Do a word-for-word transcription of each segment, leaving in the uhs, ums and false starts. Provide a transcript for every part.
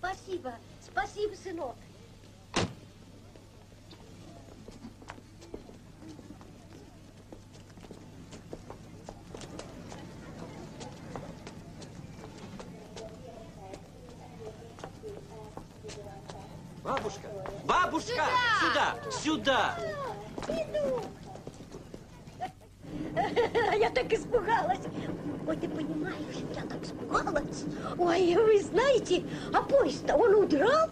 Спасибо, спасибо, сынок. Бабушка! Бабушка! Сюда! Сюда! Иду! Я так испугалась. Ой, ты понимаешь, я так испугалась. Ой, вы знаете, а поезд-то он удрал.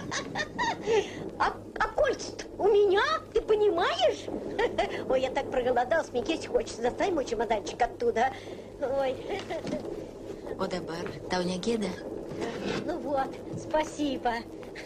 А, а кольца у меня, ты понимаешь? Ой, я так проголодалась, мне есть хочется. Достань мой чемоданчик оттуда. Ой. Одабар, Таунягеда. Ну вот, спасибо.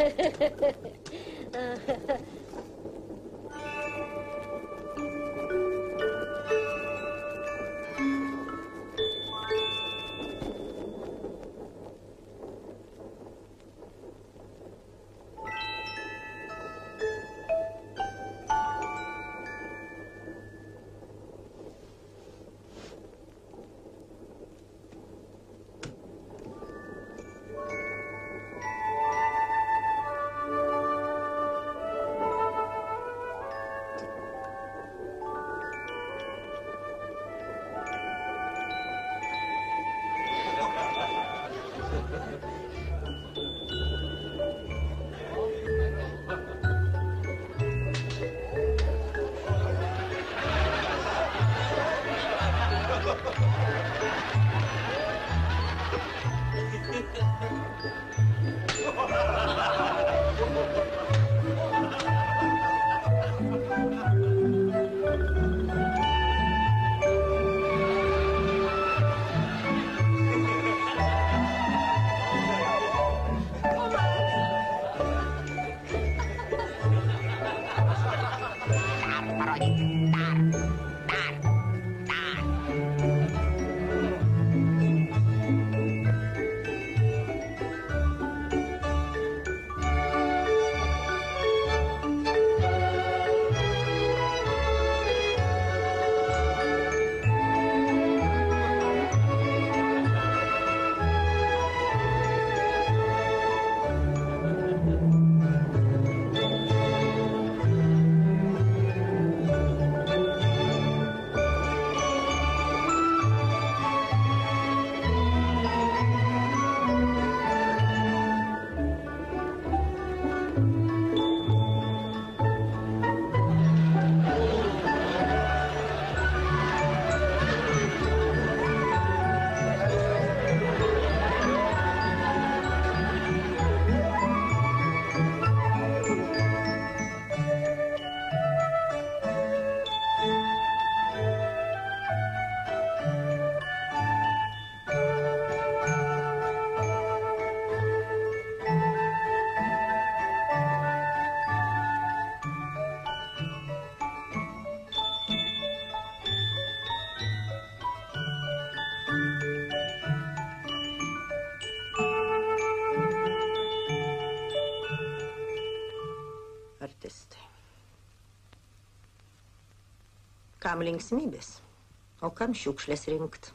Kam linksmības, o kam šiukšlės rinkt.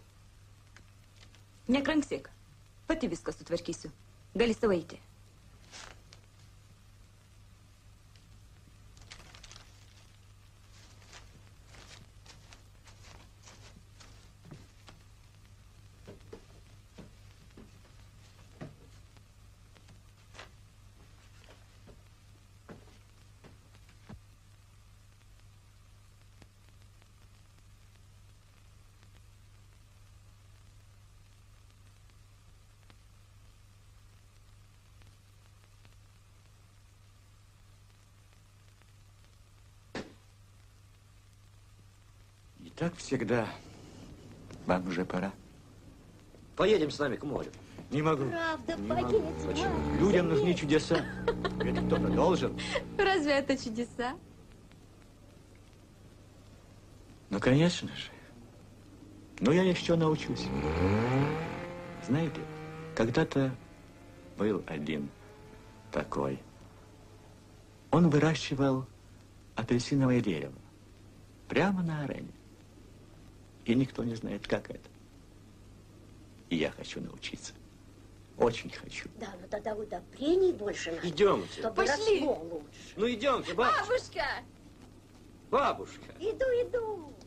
Nekranksėk. Pati viską sutvarkysiu. Gali savo eiti. Так всегда. Вам уже пора. Поедем с нами к морю. Не могу. Правда, Не поедем. могу. Почему? Людям нужны чудеса. Ведь кто-то должен. Разве это чудеса? Ну, конечно же. Но я еще научусь. Знаете, когда-то был один такой. Он выращивал апельсиновое дерево прямо на арене. И никто не знает, как это. И я хочу научиться. Очень хочу. Да, ну тогда удобрений больше надо. Идемте. Чтобы Пошли. росло лучше. Ну идемте, бабушка. Бабушка! Бабушка. Иду, иду.